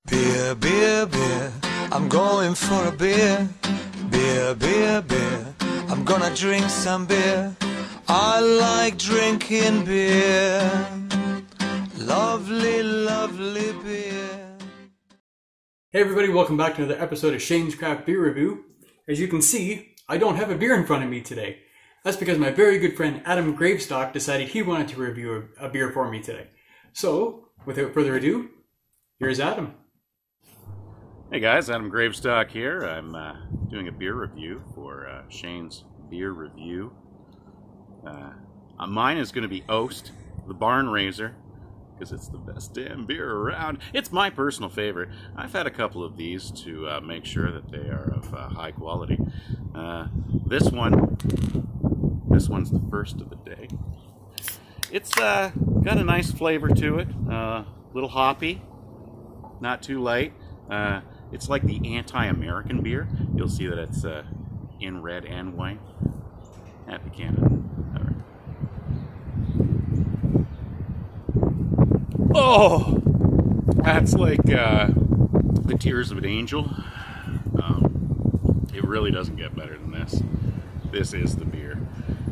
Beer, beer, beer, I'm going for a beer. Beer, beer, beer, I'm gonna drink some beer. I like drinking beer. Lovely, lovely beer. Hey everybody, welcome back to another episode of Shane's Craft Beer Review. As you can see, I don't have a beer in front of me today. That's because my very good friend Adam Gravestock decided he wanted to review a beer for me today. So, without further ado, here's Adam. Hey guys, Adam Gravestock here. I'm doing a beer review for Shane's Beer Review. Mine is going to be Oast, the Barn RAISER, because it's the best damn beer around. It's my personal favorite. I've had a couple of these to make sure that they are of high quality. This one's the first of the day. It's got a nice flavor to it, a little hoppy, not too light. It's like the anti-American beer. You'll see that it's in red and white. Happy Canada. All right. Oh, that's like the tears of an angel. It really doesn't get better than this. This is the beer.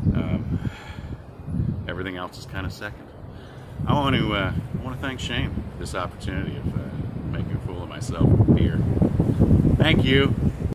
Everything else is kind of second. I want to thank Shane for this opportunity of making a fool of myself with beer. Thank you.